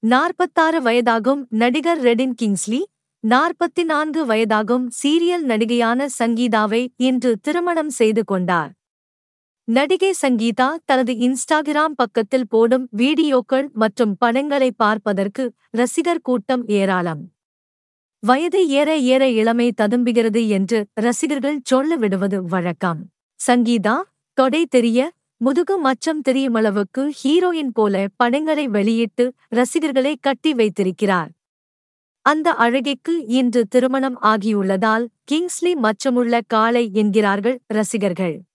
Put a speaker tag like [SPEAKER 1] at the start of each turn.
[SPEAKER 1] 46 வயதாகும் நடிகர் ரெடின் கிங்ஸ்லி, 44 வயதாகும் சீரியல் நடிகையான சங்கீதாவை இன்று திருமணம் செய்து கொண்டார். நடிகை சங்கீதா தனது இன்ஸ்டாகிராம் பக்கத்தில் போடும் வீடியோக்கள் மற்றும் படங்களை பார்ப்பதற்கு ரசிகர் கூட்டம் ஏராளம். வயது ஏற ஏற இளமை ததும்புகிறது என்று ரசிகர்கள் சொல்ல விடுவது வழக்கம். சங்கீதா, தொடை தெரிய, முதுகு மச்சம் தெரியுமளவுக்கு ஹீரோயின் போல படங்களை வெளியிட்டு ரசிகர்களை கட்டி வைத்திருக்கிறார். அந்த அழகிக்கு இன்று திருமணம் ஆகியுள்ளதால் கிங்ஸ்லி மச்சமுள்ள காளை என்கிறார்கள் ரசிகர்கள்.